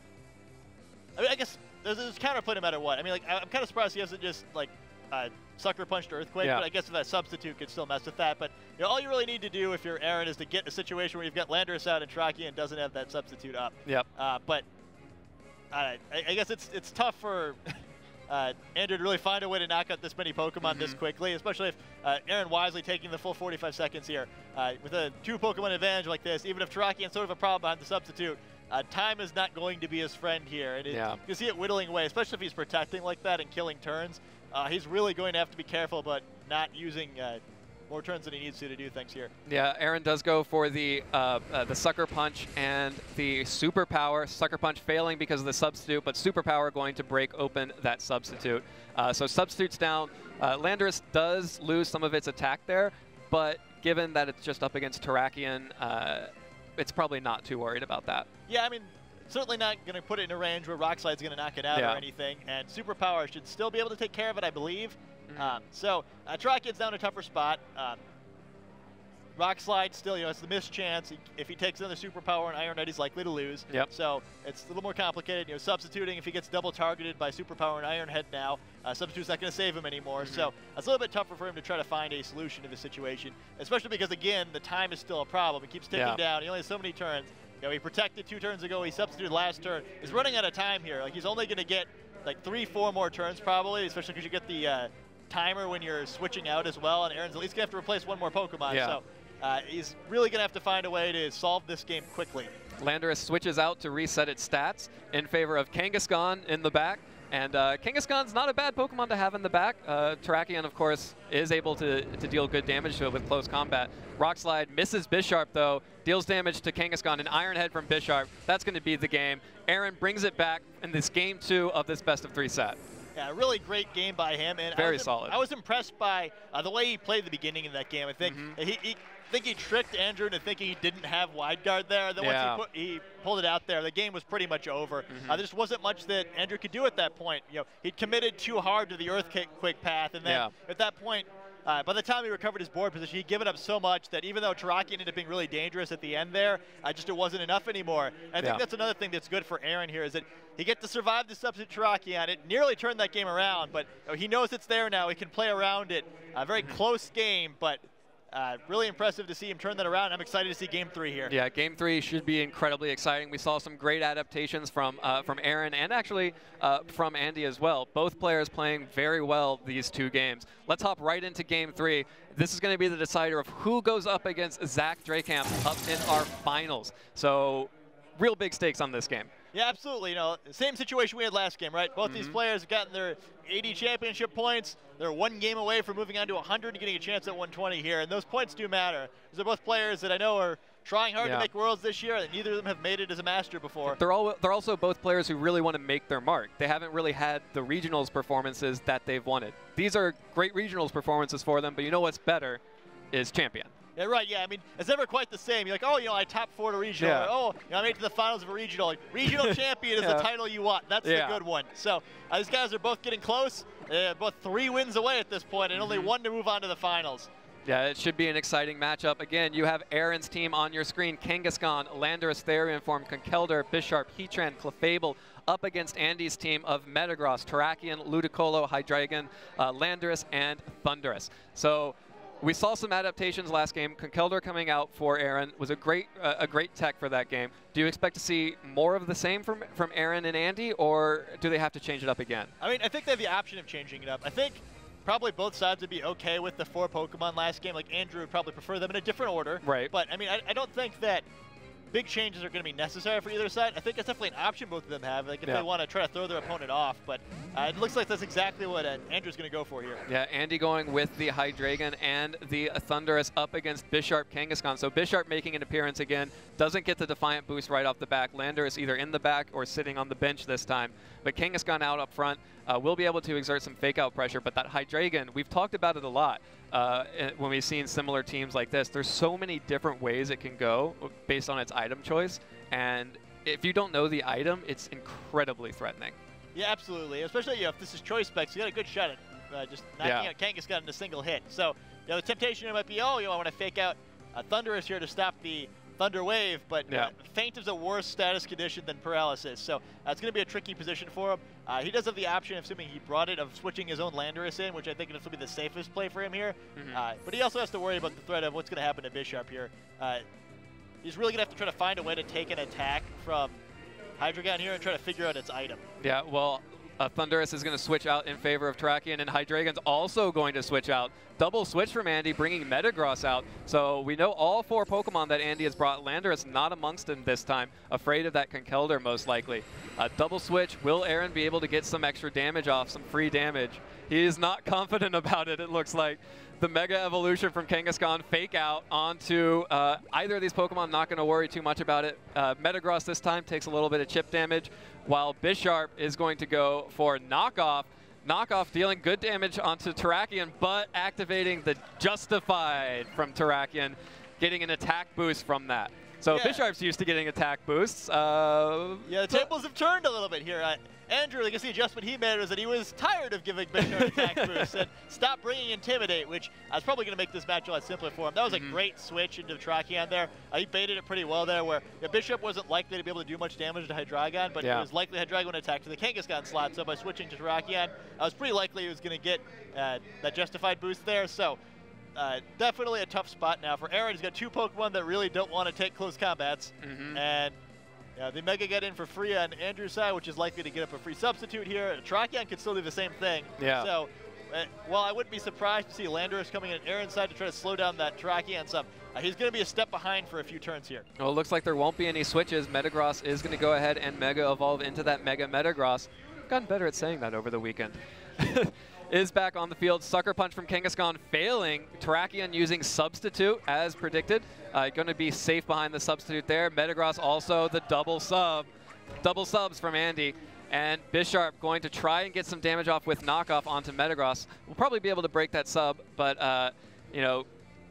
I mean, I guess there's, there's counterplay no matter what. I mean, like, I'm kind of surprised he hasn't just, like, uh, Sucker Punched Earthquake, yeah. But I guess if that substitute could still mess with that. But you know, all you really need to do if you're Aaron is to get a situation where you've got Landorus out and Terrakion doesn't have that substitute up. Yep. Uh, but uh, I, I guess it's it's tough for uh, Andrew to really find a way to knock out this many Pokemon mm-hmm. this quickly, especially if uh, Aaron wisely taking the full forty-five seconds here. Uh, with a two Pokemon advantage like this, even if Terrakion's sort of a problem behind the substitute, Uh, time is not going to be his friend here. And it, yeah. you can see it whittling away, especially if he's protecting like that and killing turns. Uh, he's really going to have to be careful about not using uh, more turns than he needs to to do things here. Yeah, Aaron does go for the uh, uh, the Sucker Punch and the Superpower. Sucker Punch failing because of the substitute, but Superpower going to break open that substitute. Uh, so substitutes down. Uh, Landorus does lose some of its attack there, but given that it's just up against Terrakion, uh, it's probably not too worried about that. Yeah, I mean, certainly not going to put it in a range where Rock Slide's going to knock it out yeah. or anything, and Superpower should still be able to take care of it, I believe. Mm-hmm. um, so, uh, Terrakion's down a tougher spot. Um, Rock Slide still, you know, it's the missed chance. He, if he takes another Superpower and Iron Head, he's likely to lose. Yep. So it's a little more complicated. You know, substituting, if he gets double targeted by Superpower and Iron Head now, uh, substitute's not going to save him anymore. Mm-hmm. So it's a little bit tougher for him to try to find a solution to the situation, especially because, again, the time is still a problem. He keeps ticking yeah. down. He only has so many turns. You know, he protected two turns ago. He substituted last turn. He's running out of time here. Like, he's only going to get like three, four more turns probably, especially because you get the uh, timer when you're switching out as well. And Aaron's at least going to have to replace one more Pokemon. Yeah. So uh, he's really going to have to find a way to solve this game quickly. Landorus switches out to reset its stats in favor of Kangaskhan in the back. And uh, Kangaskhan's not a bad Pokemon to have in the back. Uh, Terrakion, of course, is able to, to deal good damage to it with close combat. Rock Slide misses Bisharp, though, deals damage to Kangaskhan. An Iron Head from Bisharp. That's going to be the game. Aaron brings it back in this game two of this best of three set. Yeah, really great game by him. And Very I was, solid. I was impressed by uh, the way he played the beginning of that game. I think mm-hmm. he, he I think he tricked Andrew into thinking he didn't have wide guard there. Then yeah. once he, put, he pulled it out there, the game was pretty much over. Mm-hmm. uh, there just wasn't much that Andrew could do at that point. You know, he'd committed too hard to the Earthquake path, and then yeah. at that point, uh, by the time he recovered his board position, he'd given up so much that even though Terrakion ended up being really dangerous at the end there, uh, just it wasn't enough anymore. And I think yeah. that's another thing that's good for Aaron here is that he gets to survive the substitute Terrakion. It nearly turned that game around, but you know, he knows it's there now. He can play around it. A very mm-hmm. close game, but Uh, really impressive to see him turn that around. I'm excited to see game three here. Yeah, game three should be incredibly exciting. We saw some great adaptations from uh, from Aaron and actually uh, from Andy as well. Both players playing very well these two games. Let's hop right into game three. This is going to be the decider of who goes up against Zach Drakamp up in our finals. So real big stakes on this game. Yeah, absolutely. You know, same situation we had last game, right? Both mm-hmm. these players have gotten their eighty championship points. They're one game away from moving on to one hundred and getting a chance at one twenty here, and those points do matter. They're both players that I know are trying hard yeah. to make Worlds this year, and neither of them have made it as a Master before. They're, all, they're also both players who really want to make their mark. They haven't really had the regionals performances that they've wanted. These are great regionals performances for them, but you know what's better is champion. Yeah, right, yeah. I mean, it's never quite the same. You're like, oh, you know, I top four to regional. Yeah. Or, oh, you know, I made it to the finals of a regional. Like, regional champion is yeah. the title you want. That's yeah. the good one. So uh, these guys are both getting close. Uh, both three wins away at this point, and mm-hmm. only one to move on to the finals. Yeah, it should be an exciting matchup. Again, you have Aaron's team on your screen. Kangaskhan, Landorus, Therian Form, Conkeldurr, Bisharp, Heatran, Clefable, up against Andy's team of Metagross, Terrakion, Ludicolo, Hydreigon, uh, Landorus, and Thundurus. So we saw some adaptations last game. Conkeldurr coming out for Aaron was a great uh, a great tech for that game. Do you expect to see more of the same from, from Aaron and Andy, or do they have to change it up again? I mean, I think they have the option of changing it up. I think probably both sides would be okay with the four Pokemon last game. Like, Andrew would probably prefer them in a different order. Right. But, I mean, I, I don't think that big changes are going to be necessary for either side. I think it's definitely an option both of them have, like if yeah. they want to try to throw their opponent off. But uh, it looks like that's exactly what uh, Andrew's going to go for here. Yeah, Andy going with the Hydreigon and the Thundurus up against Bisharp, Kangaskhan. So Bisharp making an appearance again, doesn't get the Defiant boost right off the back. Landorus either in the back or sitting on the bench this time. But Kangaskhan out up front uh, will be able to exert some fake-out pressure. But that Hydreigon, we've talked about it a lot. Uh, when we've seen similar teams like this, there's so many different ways it can go based on its item choice, and if you don't know the item, it's incredibly threatening. Yeah, absolutely. Especially you know, if this is choice specs, you got a good shot at uh, just knocking yeah. out Kangaskhan in a single hit. So you know, the temptation here might be, oh, you know, I want to fake out uh, Thunderous here to stop the Thunder Wave, but yeah. uh, Feint is a worse status condition than Paralysis, so uh, it's going to be a tricky position for him. Uh, he does have the option, assuming he brought it, of switching his own Landorus in, which I think will be the safest play for him here. Mm-hmm. uh, but he also has to worry about the threat of what's going to happen to Bisharp here. Uh, he's really going to have to try to find a way to take an attack from Hydreigon here and try to figure out its item. Yeah, well, uh, Thundurus is going to switch out in favor of Terrakion, and Hydreigon's also going to switch out. Double switch from Andy, bringing Metagross out. So we know all four Pokemon that Andy has brought. Landorus not amongst them this time, afraid of that Conkeldurr most likely. Uh, double switch, will Aaron be able to get some extra damage off, some free damage? He is not confident about it, it looks like. The Mega Evolution from Kangaskhan fake out onto uh, either of these Pokemon, not going to worry too much about it. Uh, Metagross this time takes a little bit of chip damage, while Bisharp is going to go for Knockoff. Knockoff dealing good damage onto Terrakion, but activating the Justified from Terrakion, getting an attack boost from that. So yeah. Bisharp's used to getting attack boosts. Uh, yeah, the tables have turned a little bit here. Uh, Andrew, I guess the adjustment he made was that he was tired of giving Bisharp attack boosts and stopped bringing Intimidate, which I was probably going to make this match a lot simpler for him. That was mm-hmm. a great switch into Terrakion there. Uh, he baited it pretty well there, where yeah, Bisharp wasn't likely to be able to do much damage to Hydreigon, but yeah. it was likely Hydreigon would attack to the Kangaskhan slot. So by switching to Terrakion, I was pretty likely he was going to get uh, that Justified boost there. So. Uh, definitely a tough spot now for Aaron. He's got two Pokemon that really don't want to take close combats. Mm-hmm. And yeah, the Mega get in for free on Andrew's side, which is likely to get up a free substitute here. Terrakion could still do the same thing. Yeah. So uh, while I wouldn't be surprised to see Landorus coming in Aaron's side to try to slow down that Terrakion sub, uh, he's going to be a step behind for a few turns here. Well, it looks like there won't be any switches. Metagross is going to go ahead and Mega Evolve into that Mega Metagross. Gotten better at saying that over the weekend. Is back on the field. Sucker Punch from Kangaskhan failing. Terrakion using Substitute as predicted. Uh, going to be safe behind the Substitute there. Metagross also the double sub. Double subs from Andy. And Bisharp going to try and get some damage off with Knockoff onto Metagross. We'll probably be able to break that sub, but uh, you know,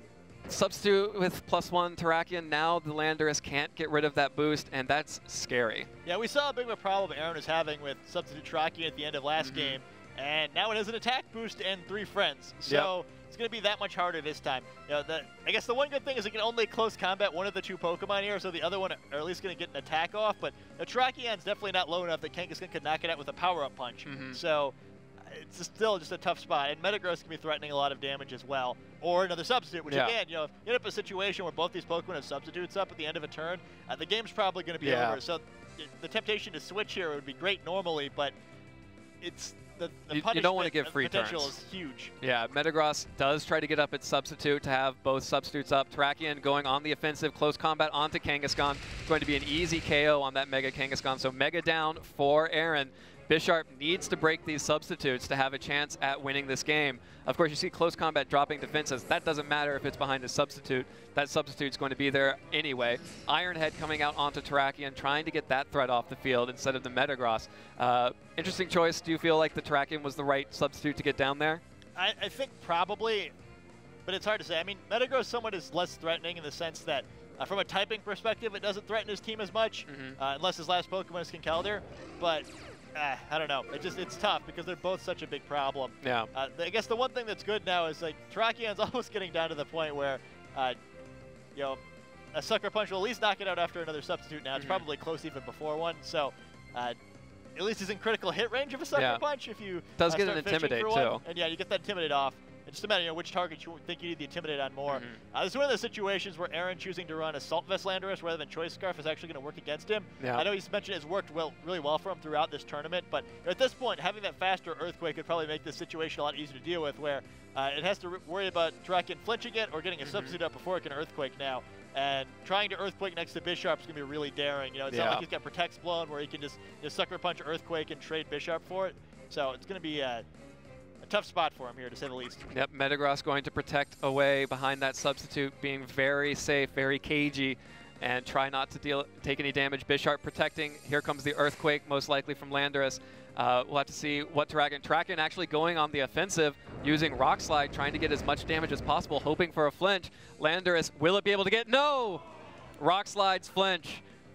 Substitute with plus one Terrakion. Now the Landorus can't get rid of that boost, and that's scary. Yeah, we saw how big of a problem Aaron was having with Substitute Terrakion at the end of last mm-hmm. game. And now it has an attack boost and three friends. So yep. it's going to be that much harder this time. You know, the, I guess the one good thing is it can only close combat one of the two Pokemon here, so the other one are at least going to get an attack off. But the Terrakion's definitely not low enough that Kangaskhan could knock it out with a power-up punch. Mm-hmm. So it's still just a tough spot. And Metagross can be threatening a lot of damage as well. Or another Substitute, which yeah. again, you know, if you end up in a situation where both these Pokemon have Substitutes up at the end of a turn, uh, the game's probably going to be yeah. over. So the temptation to switch here would be great normally, but it's... The, the you, you don't want to give free potential turns. is huge. Yeah, Metagross does try to get up its Substitute to have both Substitutes up. Terrakion going on the offensive, close combat onto Kangaskhan. Going to be an easy K O on that Mega Kangaskhan. So Mega down for Aaron. Bisharp needs to break these Substitutes to have a chance at winning this game. Of course, you see close combat dropping defenses. That doesn't matter if it's behind a Substitute. That Substitute's going to be there anyway. Ironhead coming out onto Terrakion, trying to get that threat off the field instead of the Metagross. Uh, interesting choice. Do you feel like the Terrakion was the right Substitute to get down there? I, I think probably, but it's hard to say. I mean, Metagross somewhat is less threatening in the sense that Uh, from a typing perspective, it doesn't threaten his team as much, mm-hmm. uh, unless his last Pokemon is Conkeldurr. But uh, I don't know. It just it's tough because they're both such a big problem. Yeah. Uh, I guess the one thing that's good now is like Terrakion's almost getting down to the point where, uh, you know, a Sucker Punch will at least knock it out after another Substitute. Now mm-hmm. it's probably close even before one. So. Uh, At least he's in critical hit range of a Sucker yeah. Punch if you does uh, get an Intimidate too. One. And yeah, you get that Intimidate off. It's just a matter, you know, which target you think you need the Intimidate on more. Mm-hmm. uh, this is one of the situations where Aaron choosing to run Assault Vest Landorus rather than Choice Scarf is actually going to work against him. Yeah. I know he's mentioned it's worked well, really well for him throughout this tournament, but at this point, having that faster Earthquake would probably make this situation a lot easier to deal with, where uh, it has to worry about Terrakion flinching it or getting a mm-hmm. Substitute up before it can Earthquake now. And trying to Earthquake next to Bisharp is going to be really daring. You know, it's yeah. not like he's got Protect's Blown where he can just you know, Sucker Punch Earthquake and trade Bisharp for it. So it's going to be a, a tough spot for him here, to say the least. Yep, Metagross going to protect away behind that Substitute, being very safe, very cagey, and try not to deal take any damage. Bisharp protecting. Here comes the Earthquake, most likely from Landorus. Uh, we'll have to see what Terrakion. Terrakion actually going on the offensive, using Rock Slide, trying to get as much damage as possible, hoping for a flinch. Landorus, will it be able to get? No! Rock Slide's flinch.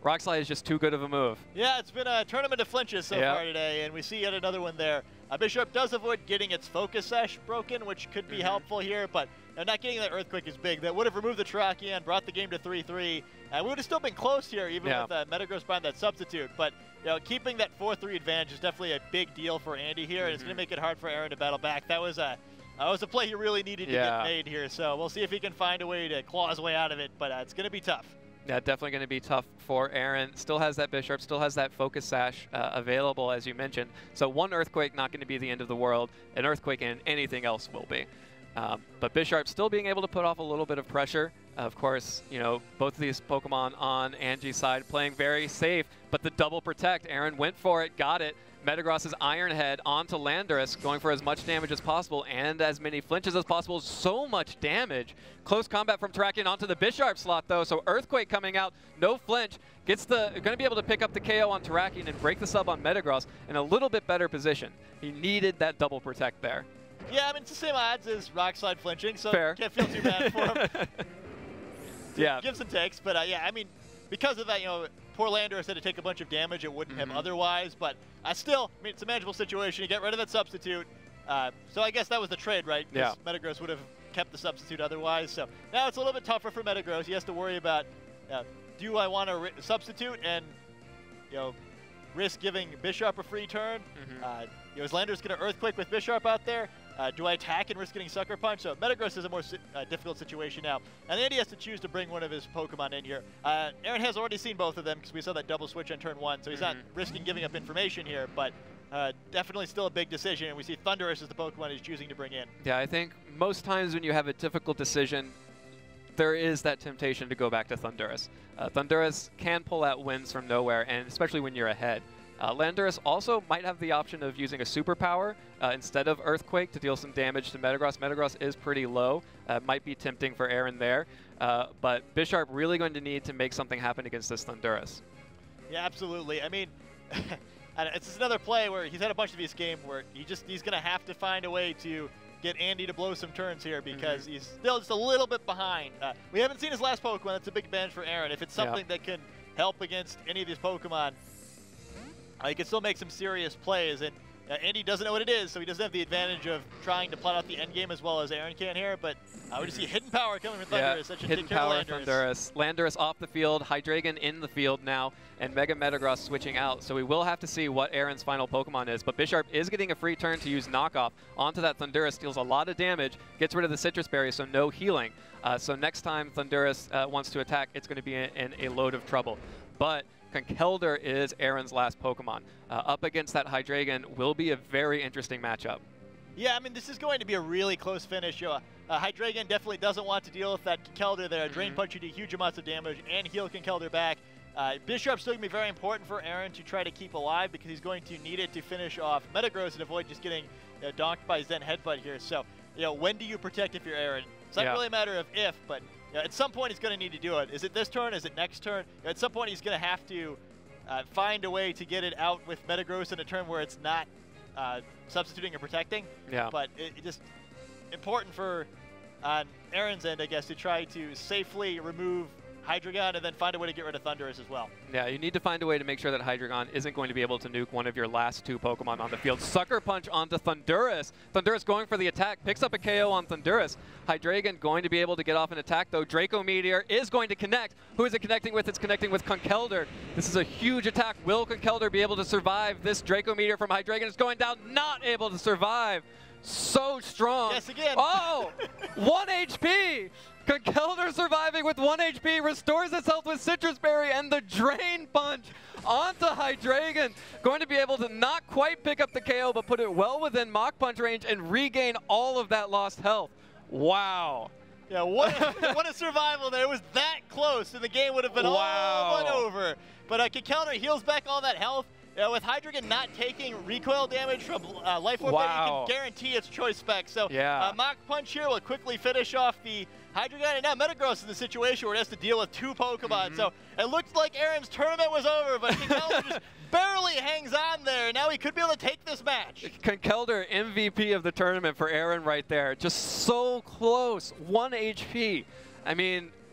Rock Slide is just too good of a move. Yeah, it's been a tournament of flinches so yep. far today, and we see yet another one there. Uh, Bisharp does avoid getting its focus sash broken, which could be mm-hmm. helpful here, but uh, not getting that Earthquake is big. That would have removed the Terrakion, brought the game to three three. Uh, we would have still been close here, even yeah. with uh, Metagross behind that substitute. But you know, keeping that four three advantage is definitely a big deal for Andy here, mm-hmm. and it's going to make it hard for Aaron to battle back. That was a That was a play he really needed to yeah. get made here, so we'll see if he can find a way to claw his way out of it, but uh, it's going to be tough. Yeah, definitely going to be tough for Aaron. Still has that Bisharp, still has that Focus Sash uh, available, as you mentioned. So one Earthquake not going to be the end of the world. An Earthquake and anything else will be. Um, but Bisharp still being able to put off a little bit of pressure. Of course, you know, both of these Pokemon on Angie's side playing very safe, but the double protect, Aaron went for it, got it. Metagross's Iron Head onto Landorus, going for as much damage as possible and as many flinches as possible. So much damage. Close combat from Terrakion onto the Bisharp slot, though, so Earthquake coming out, no flinch. Gets the, going to be able to pick up the K O on Terrakion and break the sub on Metagross in a little bit better position. He needed that double protect there. Yeah, I mean, it's the same odds as Rock Slide flinching, so Fair. Can't feel too bad for him. Yeah. Gives and takes, but uh, yeah, I mean, because of that, you know, poor Landorus had to take a bunch of damage it wouldn't mm-hmm. have otherwise, but uh, still, I mean, it's a manageable situation. You get rid of that substitute. Uh, so I guess that was the trade, right? Yeah. Metagross would have kept the substitute otherwise. So now it's a little bit tougher for Metagross. He has to worry about, uh, do I want to substitute and, you know, risk giving Bisharp a free turn? Mm-hmm. uh, you know, is Landorus going to Earthquake with Bisharp out there? Uh, do I attack and risk getting Sucker Punch? So Metagross is a more si uh, difficult situation now. And Andy has to choose to bring one of his Pokemon in here. Uh, Aaron has already seen both of them because we saw that double switch on turn one, so he's mm-hmm. not risking giving up information here, but uh, definitely still a big decision, and we see Thundurus as the Pokemon he's choosing to bring in. Yeah, I think most times when you have a difficult decision, there is that temptation to go back to Thundurus. Uh, Thundurus can pull out wins from nowhere, and especially when you're ahead. Uh, Landorus also might have the option of using a superpower uh, instead of Earthquake to deal some damage to Metagross. Metagross is pretty low. Uh, might be tempting for Aaron there. Uh, but Bisharp really going to need to make something happen against this Thundurus. Yeah, absolutely. I mean, it's just another play where he's had a bunch of these games where he just he's going to have to find a way to get Andy to blow some turns here because mm-hmm. he's still just a little bit behind. Uh, we haven't seen his last Pokemon. That's a big advantage for Aaron. If it's something yeah. that can help against any of these Pokemon, Uh, he can still make some serious plays, and uh, Andy doesn't know what it is, so he doesn't have the advantage of trying to plot out the end game as well as Aaron can here, but uh, we just see hidden power coming from Thundurus. Yeah, Such a hidden power Thundurus. Landorus off the field, Hydreigon in the field now, and Mega Metagross switching out, so we will have to see what Aaron's final Pokemon is, but Bisharp is getting a free turn to use Knockoff onto that Thundurus, deals a lot of damage, gets rid of the Citrus Berry, so no healing. Uh, so next time Thundurus uh, wants to attack, it's going to be in, in a load of trouble. But Conkeldurr is Aaron's last Pokemon. Uh, up against that Hydreigon will be a very interesting matchup. Yeah, I mean, this is going to be a really close finish. You know, uh, Hydreigon definitely doesn't want to deal with that Conkeldurr there. Mm-hmm. Drain Punch, you do huge amounts of damage and heal Conkeldurr back. Uh, Bisharp's still going to be very important for Aaron to try to keep alive because he's going to need it to finish off Metagross and avoid just getting uh, donked by Zen Headbutt here. So, you know, when do you protect if you're Aaron? It's not yeah. really a matter of if, but you know, at some point he's going to need to do it. Is it this turn? Is it next turn? You know, at some point he's going to have to uh, find a way to get it out with Metagross in a turn where it's not uh, substituting or protecting. Yeah. But it, it just important for on Aaron's end, I guess, to try to safely remove Hydreigon and then find a way to get rid of Thundurus as well. Yeah, you need to find a way to make sure that Hydreigon isn't going to be able to nuke one of your last two Pokemon on the field. Sucker Punch onto Thundurus. Thundurus going for the attack, picks up a K O on Thundurus. Hydreigon going to be able to get off an attack, though. Draco Meteor is going to connect. Who is it connecting with? It's connecting with Conkeldurr. This is a huge attack. Will Conkeldurr be able to survive this Draco Meteor from Hydreigon? It's going down, not able to survive. So strong. Yes, again. Oh, one H P. Conkeldurr surviving with one H P, restores itself with Citrus Berry and the Drain Punch onto Hydreigon. Going to be able to not quite pick up the K O, but put it well within Mach Punch range and regain all of that lost health. Wow. Yeah, what a, what a survival there. It was that close, and the game would have been wow. all but over. But uh, Conkeldurr heals back all that health. Uh, with Hydreigon not taking recoil damage from uh, Life Orb, wow. you can guarantee its choice spec. So yeah. uh, Mach Punch here will quickly finish off the Hydreigon, and now Metagross is in the situation where it has to deal with two Pokemon. Mm-hmm. So it looked like Aaron's tournament was over, but Conkeldurr just barely hangs on there. Now he could be able to take this match. Conkeldurr, M V P of the tournament for Aaron right there. Just so close, one H P. I mean,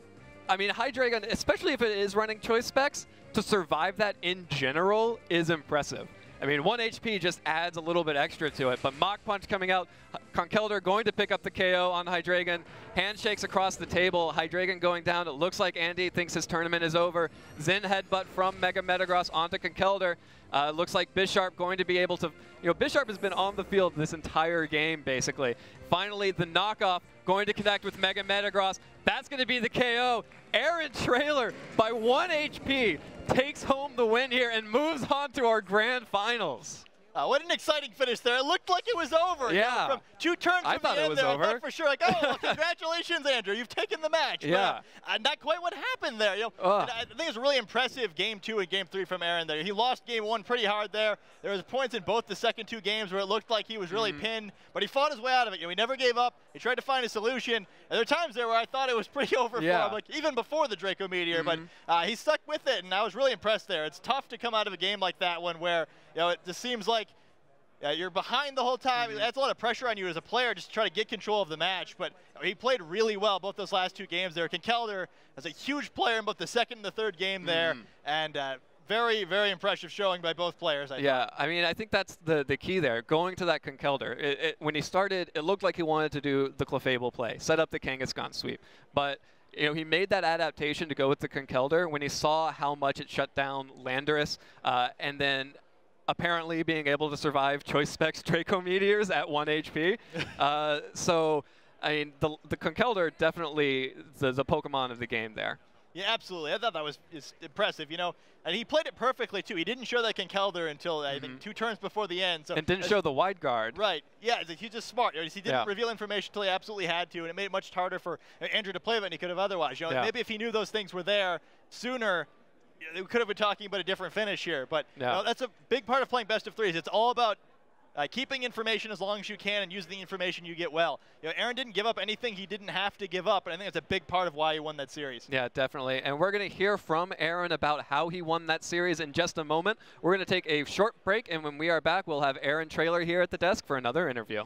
I mean, Hydreigon, especially if it is running choice specs, to survive that in general is impressive. I mean, one H P just adds a little bit extra to it, but Mach Punch coming out, Conkeldurr going to pick up the K O on Hydreigon, handshakes across the table, Hydreigon going down. It looks like Andy thinks his tournament is over. Zen headbutt from Mega Metagross onto Conkeldurr. Uh, looks like Bisharp going to be able to, you know, Bisharp has been on the field this entire game, basically. Finally, the knockoff going to connect with Mega Metagross. That's going to be the K O. Aaron Traylor, by one H P, takes home the win here and moves on to our grand finals. Uh, what an exciting finish there. It looked like it was over. Yeah. You know, from two turns I from thought the it end was there, over. I thought for sure, like, oh, well, congratulations, Andrew. You've taken the match. Yeah. But, uh, not quite what happened there. You know, and I think it was a really impressive game two and game three from Aaron there. He lost game one pretty hard there. There was points in both the second two games where it looked like he was really mm-hmm. pinned, but he fought his way out of it. You know, he never gave up. He tried to find a solution. And there were times there where I thought it was pretty over yeah. for him, like even before the Draco Meteor, mm-hmm. but uh, he stuck with it, and I was really impressed there. It's tough to come out of a game like that one where, you know, it just seems like Uh, you're behind the whole time. Mm-hmm. That's a lot of pressure on you as a player just to try to get control of the match. But he played really well both those last two games there. Conkeldurr is a huge player in both the second and the third game there. Mm-hmm. And uh, very, very impressive showing by both players, I Yeah, thought. I mean, I think that's the, the key there. Going to that Conkeldurr, it, it, when he started, it looked like he wanted to do the Clefable play, set up the Kangaskhan sweep. But you know, he made that adaptation to go with the Conkeldurr when he saw how much it shut down Landorus, uh, and then apparently being able to survive Choice Specs Draco Meteors at one H P. uh, so, I mean, the, the Conkeldurr definitely the, the Pokemon of the game there. Yeah, absolutely. I thought that was is impressive, you know. And he played it perfectly, too. He didn't show that Conkeldurr until, I mm-hmm. think, two turns before the end. So and didn't show the wide guard. Right. Yeah, he's just smart. He didn't yeah. reveal information until he absolutely had to, and it made it much harder for Andrew to play than he could have otherwise. You know, yeah. maybe if he knew those things were there sooner, we could have been talking about a different finish here. But yeah. you know, that's a big part of playing best of threes. It's all about uh, keeping information as long as you can and using the information you get well. You know, Aaron didn't give up anything he didn't have to give up, and I think that's a big part of why he won that series. Yeah, definitely. And we're going to hear from Aaron about how he won that series in just a moment. We're going to take a short break, and when we are back, we'll have Aaron Traylor here at the desk for another interview.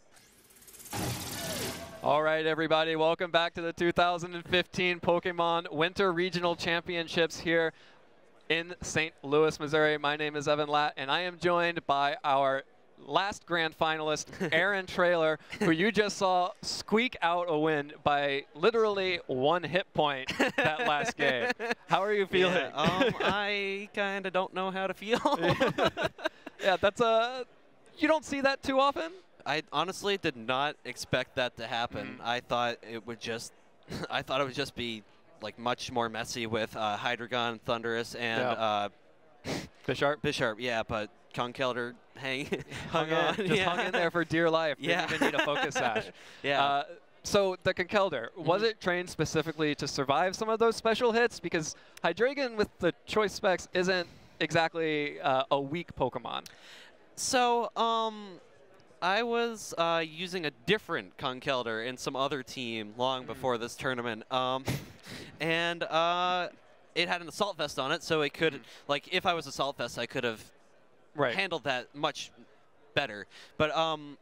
All right, everybody, welcome back to the two thousand fifteen Pokemon Winter Regional Championships here in Saint Louis, Missouri. My name is Evan Latt, and I am joined by our last grand finalist, Aaron Traylor, who you just saw squeak out a win by literally one hit point that last game. How are you feeling? Yeah, um, I kind of don't know how to feel. Yeah, that's a, you don't see that too often? I honestly did not expect that to happen. Mm-hmm. I thought it would just, I thought it would just be like much more messy with uh, Hydreigon, Thundurus, and yeah. uh, Bisharp. Bisharp, yeah, but Conkeldurr hang, hung hung on, in, just yeah. hung in there for dear life. Yeah. Didn't even need a focus sash. Yeah. Uh, so the Conkeldurr, mm-hmm. was it trained specifically to survive some of those special hits? Because Hydreigon with the choice specs isn't exactly uh, a weak Pokemon. So, um, I was uh, using a different Conkeldurr in some other team long before this tournament, um, and uh, it had an Assault Vest on it, so it could, like, if I was Assault Vest, I could have right. handled that much better. But um,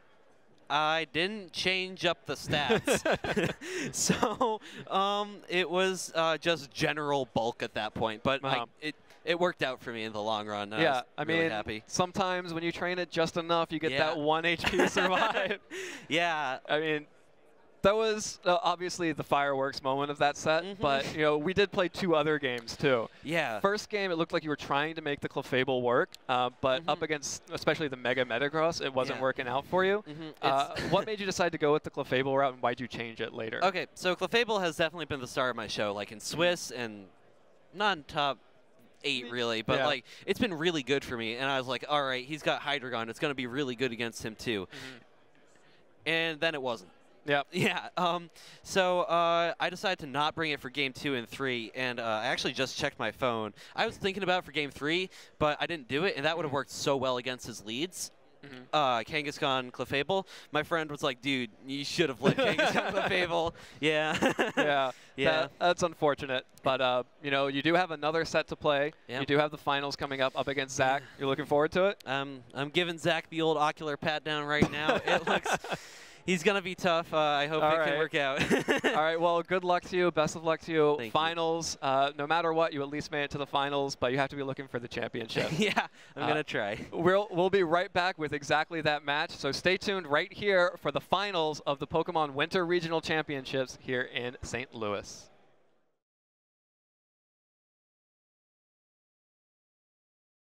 I didn't change up the stats, so um, it was uh, just general bulk at that point. But uh-huh. I, it. It worked out for me in the long run. I yeah, was I really mean, happy. sometimes when you train it just enough, you get yeah. that one H P survive. Yeah. I mean, that was uh, obviously the fireworks moment of that set, mm-hmm. but you know, we did play two other games too. Yeah. First game, it looked like you were trying to make the Clefable work, uh, but mm-hmm. up against especially the Mega Metagross, it wasn't yeah. working out for you. Mm-hmm. uh, what made you decide to go with the Clefable route, and why'd you change it later? Okay, so Clefable has definitely been the star of my show, like in Swiss and non-top eight really, but yeah. like it's been really good for me, and I was like, all right, he's got Hydreigon, it's going to be really good against him too. Mm-hmm. And then it wasn't. Yeah. Yeah. Um, so uh, I decided to not bring it for game two and three, and uh, I actually just checked my phone. I was thinking about it for game three, but I didn't do it, and that would have worked so well against his leads. Mm-hmm. uh, Kangaskhan Clefable. My friend was like, dude, you should have let Kangaskhan Clefable. Yeah. yeah. Yeah. That, that's unfortunate. But, uh, you know, you do have another set to play. Yeah. You do have the finals coming up up against Zach. You're looking forward to it? Um, I'm giving Zach the old ocular pat down right now. It looks... He's going to be tough. Uh, I hope All it right. can work out. All right, well, good luck to you. Best of luck to you. Thank finals, you. Uh, no matter what, you at least made it to the finals, but you have to be looking for the championship. Yeah, I'm uh, going to try. We'll, we'll be right back with exactly that match, so stay tuned right here for the finals of the Pokemon Winter Regional Championships here in Saint Louis.